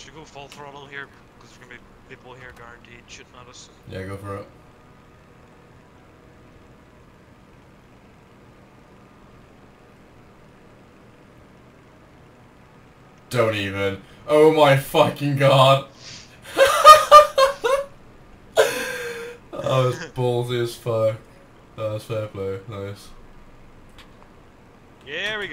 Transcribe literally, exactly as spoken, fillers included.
Should go full throttle here because there's gonna be people here guaranteed shooting at us. Yeah, go for it. Don't even. Oh my fucking god. That was ballsy as fuck. That was fair play. Nice. Yeah, we go.